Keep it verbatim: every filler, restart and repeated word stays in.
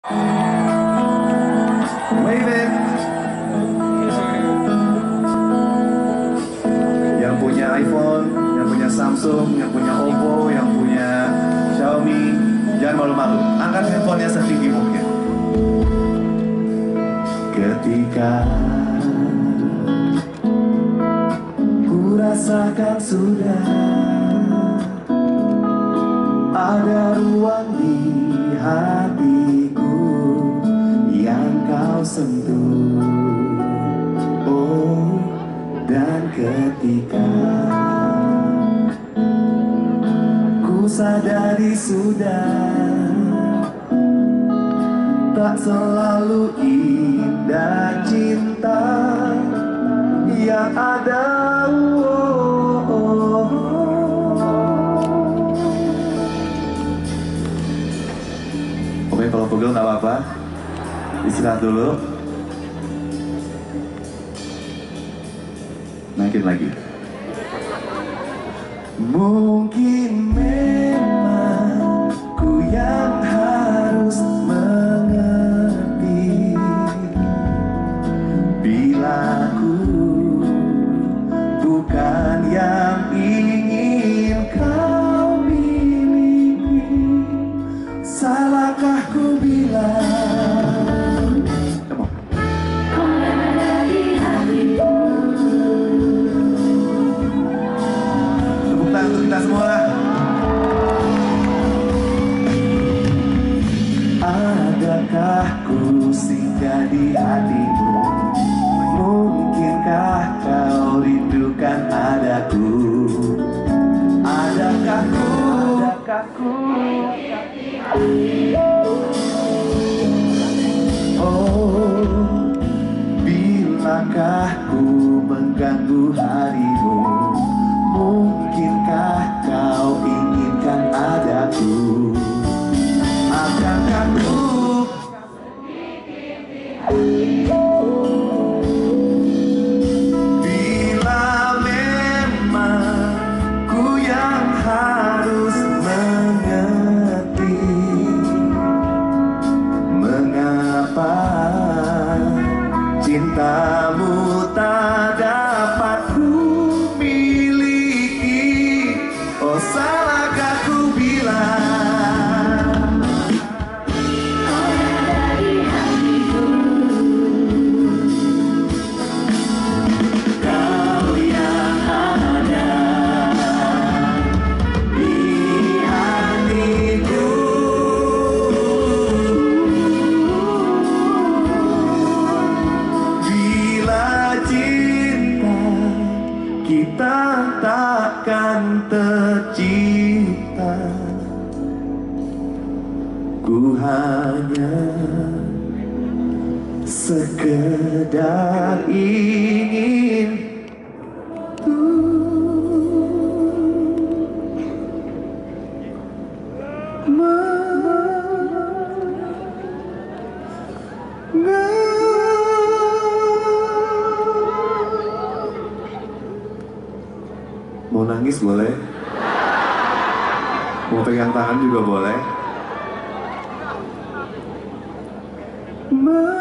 Wave it. Yang punya iPhone, yang punya Samsung, yang punya Oppo, yang punya Xiaomi, jangan malu-malu. Angkat handphonenya setinggi mungkin. Ketika ku rasakan sudah ada ruang di hatiku yang kau sentuh. Oh, dan ketika ku sadari sudah tak selalu indah cinta yang ada. Oh, oh, oh. Oke, kalau pegel nggak apa-apa, istirahat dulu. Naikin lagi. Mungkin memang ku yang harus mengerti bila ku bukan yang ingin kau miliki. Salahkah ku bilang kau ada di hatiku? Tepuk tangan untuk kita semua. Adakah ku singgah di hatimu? Mungkinkah kau rindukan adaku? Adakah ku, adakah ku, oh, bilakah ku mengganggu harimu? Mungkinkah kau inginkan adaku? Akankah ku bila memang ku yang harus mengerti mengapa cintamu tak dapat ku miliki? Oh, salahkah ku bilang kita takkan tercipta? Ku hanya sekedar ingin mau nangis boleh, mau pegang tangan juga boleh.